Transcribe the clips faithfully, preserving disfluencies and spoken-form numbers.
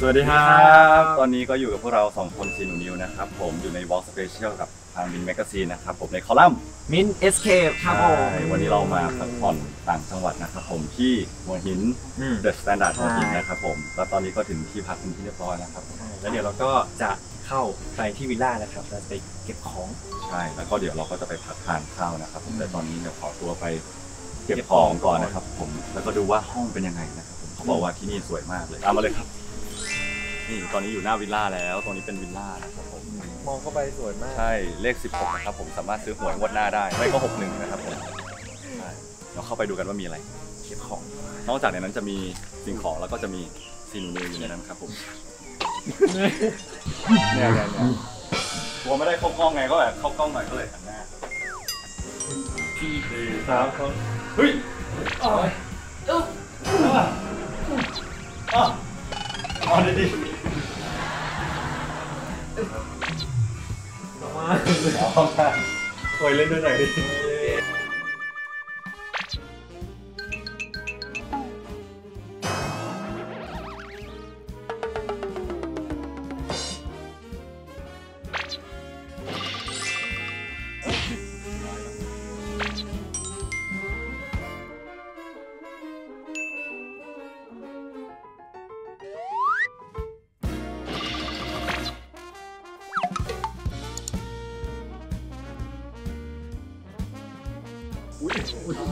วัสดีครับตอนนี้ก็อยู่กับพวกเราสองคนซีนูนิวนะครับผมอยู่ใน Walk Special กับทางมินแมกซีนนะครับผมในคอลัมน์มินเอสเคปครับผมวันนี้เรามาพักผ่อนต่างจังหวัดนะครับผมที่หัวหินเดอะสแตนดาร์ดหัวหินนะครับผมแล้วตอนนี้ก็ถึงที่พักเป็นที่เรียบร้อยนะครับแล้วเดี๋ยวเราก็จะเข้าไปที่วิลล่านะครับเราไปเก็บของใช่แล้วก็เดี๋ยวเราก็จะไปพักทานข้าวนะครับผมแต่ตอนนี้เดี๋ยวขอตัวไปเก็บของก่อนนะครับผมแล้วก็ดูว่าห้องเป็นยังไงนะครับผมเขาบอกว่าที่นี่สวยมากเลยตามมาเลยครับนี่ตอนนี้อยู่หน้าวิลล่าแล้วตรงนี้เป็นวิลล่านะครับผมมองเข้าไปสวยมากใช่เลขสิบหกนะครับผมสามารถซื้อหวยงวดหน้าได้ไม่ก็หกหนึ่งนะครับผมเราเข้าไปดูกันว่ามีอะไรเก็บของนอกจากในนั้นจะมีสิ่งของแล้วก็จะมีซีนูนิวอยู่ในนั้นครับผมเนี่ยเนี่ยเนี่ยกลัวไม่ได้เข้ากล้องไงก็แบบเข้ากล้องหน่อยก็เลยหันหน้าสี่สามคนเฮ้ยอ๋ออ๋ออ๋อดีดีมาอ๋อมาโอยเล่นด้วยหน่อยดิอุ้ยอุ้ย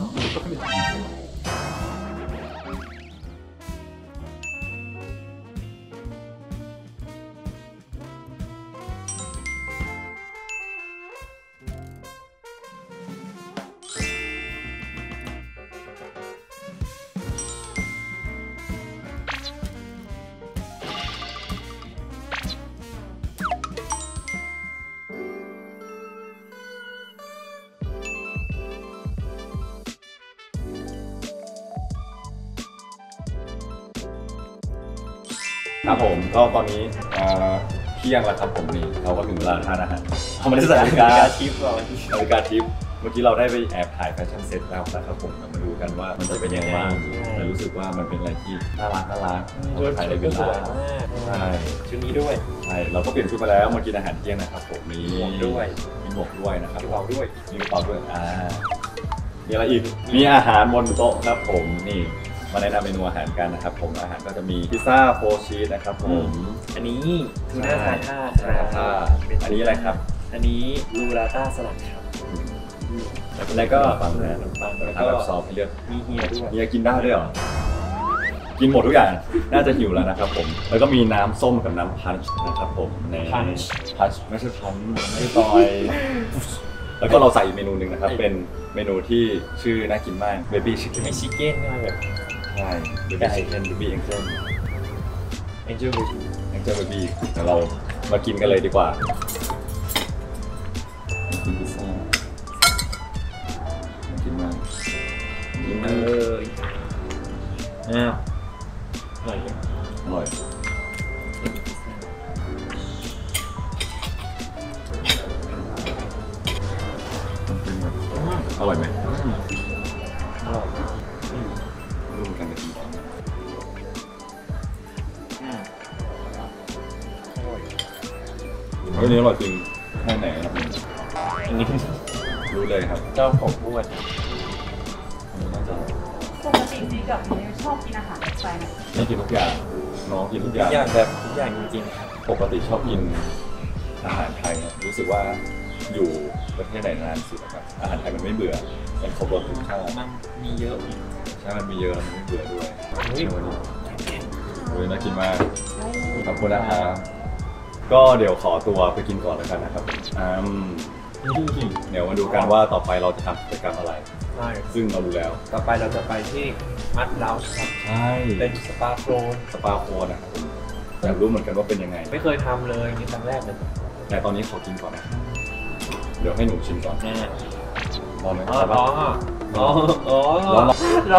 ครับผมก็ตอนนี้เที่ยงแล้วครับผมนี่เราก็ถึงเวลาทานอาหารเราไม่ได้ใส่นาฬิกาทิปเรานาฬิกาทิปเมื่อกี้เราได้ไปแอบถ่ายแฟชั่นเซ็ตแล้วนะครับผมมาดูกันว่ามันจะเป็นยังไงบ้างแต่รู้สึกว่ามันเป็นอะไรที่น่ารักน่ารักถ่ายในเวลาใช่ชุดนี้ด้วยใช่เราก็เปลี่ยนชุดมาแล้วมากินอาหารเที่ยงนะครับผมมีหมวกด้วยมีหมวกด้วยนะครับกระเป๋าด้วยมีกระเป๋าด้วยอ่ามีอะไรอีกมีอาหารบนโต๊ะครับผมนี่มาแนะนำเมนูอาหารกันนะครับผมอาหารก็จะมีพิซซ่าโฟร์ชีสนะครับผมอันนี้ทูน่าซาท่าครับอันนี้อะไรครับอันนี้ลูราต้าสลัดครับแล้วก็ปังนะปังแล้วก็ซอสให้เลือกมีเฮียด้วยเฮียกินได้ด้วยเหรอกินหมดทุกอย่างน่าจะหิวแล้วนะครับผมแล้วก็มีน้ำส้มกับน้ำพันช์นะครับผมในพันช์พันช์ไม่ใช่พันไม่ใช่ตอยแล้วก็เราใส่อีกเมนูหนึ่งนะครับเป็นเมนูที่ชื่อน่ากินมากเบบี้ชิคเก้นชิคเก้นนี่แบบใช่เบบี้ชิคเก้นเบบี้เอ็งเจิลเอ็งเจิลเบบี้เอ็งเจิลเบบี้เดี๋ยวเรามากินกันเลยดีกว่ากินพิซซ่ากินมากกินมากเลยอ้าวอร่อยอร่อยอร่อยไหมอร่อยร่วมกันกับที่อร่อยเฮ้ยนี่อร่อยจริงแค่ไหนครับอันนี้รู้เลยครับเจ้าของอ้วนปกติซีกับนี้ชอบกินอาหารแบบไหนไม่กินทุกอย่างน้องกินทุกอย่างแบบทุกอย่างจริงๆครับปกติชอบกินอาหารไทยรู้สึกว่าอยู่ประเทศไหนนานสุดครับอาหารไทยมันไม่เบื่อมันครบรสทุกชาติมันมีเยอะใช่มันมีเยอะมันไม่เบื่อด้วยโอ้ยน่ากินมากขอบคุณนะครับก็เดี๋ยวขอตัวไปกินก่อนแล้วกันนะครับอืมเดี๋ยวมาดูกันว่าต่อไปเราจะทำกิจกรรมอะไรใช่ซึ่งเรารู้แล้วต่อไปเราจะไปที่มัดลาวครับใช่เป็นสปาโคลนสปาโคลนนะครับอยากรู้เหมือนกันว่าเป็นยังไงไม่เคยทำเลยนี่ครั้งแรกเลยแต่ตอนนี้ขอกินก่อนนะเดี๋ยวให้หนูชิมก่อนรอไหมอ๋ออ๋ออ๋ออ๋อรอ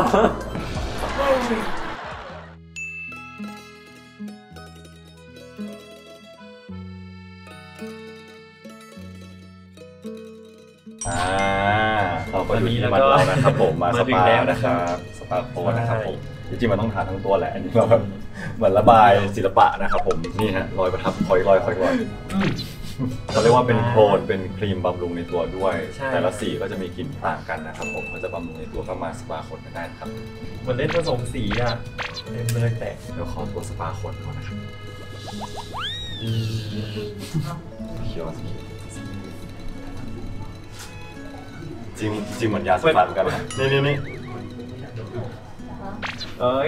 อ่าเราก็อยู่ที่มัดเรานะครับผมมาสปาแล้วนะครับสปาโคนะครับผมจริงๆมันต้องทานทั้งตัวแหละอันนี้เราแบบเหมือนระบายศิลปะนะครับผมนี่ฮะรอยประทับคอยรอยคอยรอยเขาเรียกว่าเป็นโคลนเป็นครีมบำรุงในตัวด้วย แต่ละสีก็จะมีกลิ่นต่างกันนะครับผมเขาจะบำรุงในตัวก็มาสปาขนกันได้นะครับเหมือนเล่นผสมสีอ่ะเล่นเลยแต่เดี๋ยวขอตัวสปาขนก่อนนะครับเคี้ยวสิจริงจริงเหมือนยาสปาเหมือนกันนะนี่นี่นี่เอ้ย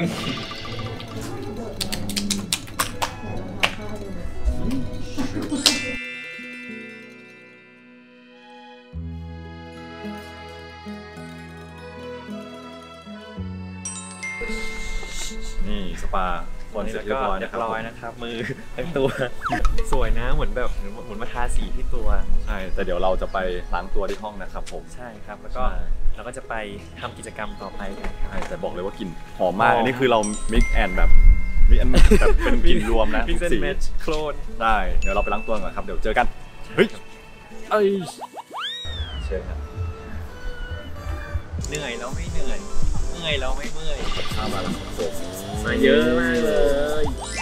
นี่สปาบอลนี่เสร็จแล้วเรียก็บร้อยเรีนะยครับบร้อยนะครับ มือทั้งตัว สวยนะเหมือนแบบเหมือนเหมือนมาทาสีที่ตัวใช่แต่เดี๋ยวเราจะไปล้างตัวที่ห้องนะครับผมใช่ครับ แล้วก็ใช่เราก็จะไปทำกิจกรรมต่อไปกันครับใช่แต่บอกเลยว่ากลิ่นหอมมากหอมอันนี้คือเรา mix and แบบ mix and แบบเป็นกลิ่นรวมนะมิกทุกซ์สีแมทโคลนได้เดี๋ยวเราไปล้างตัวก่อนครับเดี๋ยวเจอกันเฮ้ยเอ้ยเชิญครับเหนื่อยแล้วไม่เหนื่อยเมื่อยแล้วไม่เมื่อยข้าวมาแล้วครับมาเยอะมากเลย